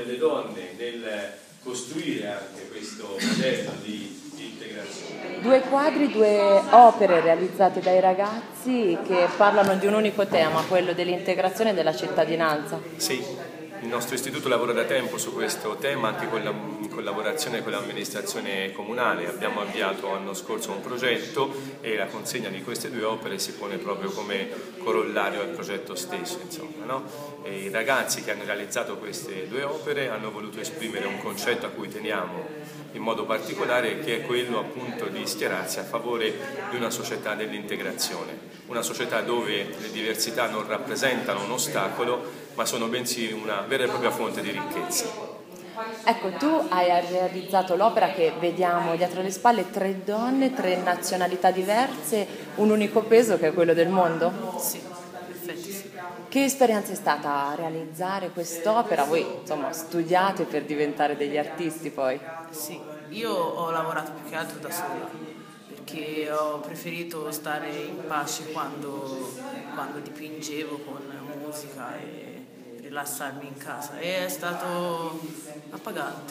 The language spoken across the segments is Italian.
delle donne nel costruire anche questo modello di integrazione. 2 quadri, 2 opere realizzate dai ragazzi che parlano di un unico tema, quello dell'integrazione e della cittadinanza. Sì. Il nostro istituto lavora da tempo su questo tema anche in collaborazione con l'amministrazione comunale. Abbiamo avviato l'anno scorso un progetto e la consegna di queste 2 opere si pone proprio come corollario al progetto stesso. Insomma, no? E i ragazzi che hanno realizzato queste 2 opere hanno voluto esprimere un concetto a cui teniamo in modo particolare, che è quello appunto di schierarsi a favore di una società dell'integrazione, una società dove le diversità non rappresentano un ostacolo ma sono bensì una vera e propria fonte di ricchezza. Ecco, tu hai realizzato l'opera che vediamo dietro le spalle, 3 donne, 3 nazionalità diverse, un unico peso che è quello del mondo? Sì, in effetti sì. Che esperienza è stata realizzare quest'opera? Voi insomma studiate per diventare degli artisti poi? Sì, io ho lavorato più che altro da sola, perché ho preferito stare in pace quando dipingevo con musica e rilassarmi in casa. E è stato appagante.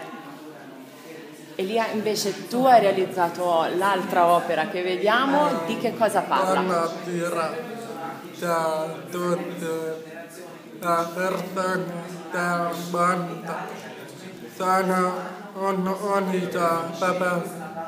Elia, invece tu hai realizzato l'altra opera che vediamo, di che cosa parla? Da tutte le persone del mondo sono un'unità proprio.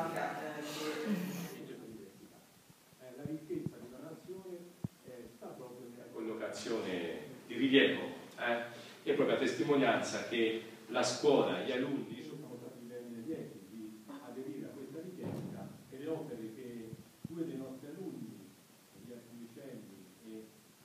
La ricchezza di una nazione sta proprio nella collocazione di rilievo, è proprio a testimonianza che la scuola, gli alunni sono stati ben lieti di aderire a questa richiesta, e le opere che 2 dei nostri alunni, gli archivicenni e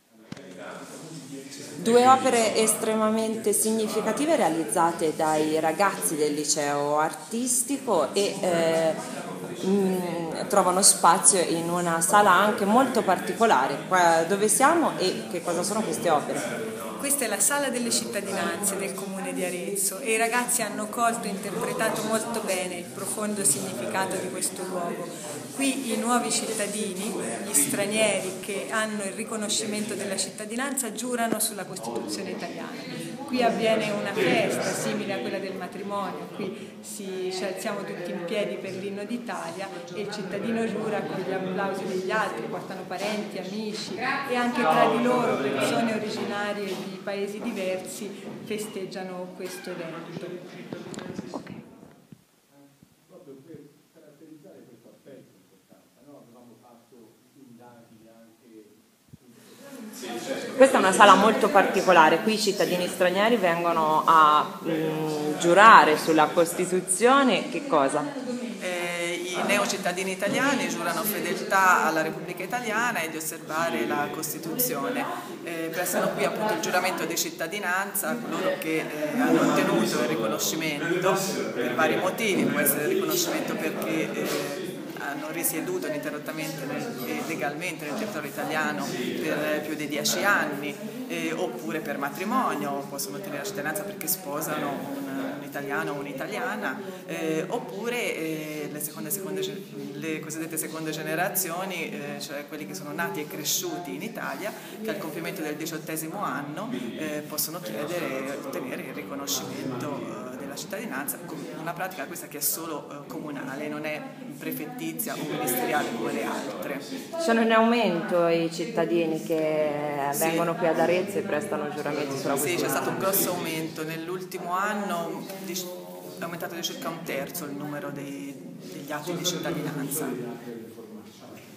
2 opere estremamente significative realizzate dai ragazzi del liceo artistico e trovano spazio in una sala anche molto particolare. Dove siamo e che cosa sono queste opere? Questa è la Sala delle Cittadinanze del Comune di Arezzo e i ragazzi hanno colto e interpretato molto bene il profondo significato di questo luogo. Qui i nuovi cittadini, gli stranieri che hanno il riconoscimento della cittadinanza, giurano sulla Costituzione italiana. Qui avviene una festa simile a quella del matrimonio, qui ci alziamo tutti in piedi per l'inno d'Italia e il cittadino giura con gli applausi degli altri, portano parenti, amici e anche tra di loro persone originarie di paesi diversi festeggiano questo evento. proprio per caratterizzare questo aspetto importante, no? Avevamo fatto indagini anche Questa è una sala molto particolare, qui i cittadini stranieri vengono a giurare sulla Costituzione, che cosa? I neocittadini italiani giurano fedeltà alla Repubblica Italiana e di osservare la Costituzione. Prestano qui appunto il giuramento di cittadinanza, coloro che hanno ottenuto il riconoscimento per vari motivi, può essere il riconoscimento perché hanno risieduto ininterrottamente e legalmente nel territorio italiano per più di 10 anni, oppure per matrimonio, possono ottenere la cittadinanza perché sposano un italiano o un'italiana, oppure le cosiddette seconde generazioni, cioè quelli che sono nati e cresciuti in Italia, che al compimento del 18° anno possono chiedere e ottenere il riconoscimento della cittadinanza, una pratica questa che è solo comunale, non è prefettizia o ministeriale come le altre. Sono in aumento i cittadini che vengono qui ad Arezzo e prestano giuramenti sulla Costituzione? Sì, c'è stato un grosso aumento. Nell'ultimo anno è aumentato di circa 1/3 il numero degli atti di cittadinanza.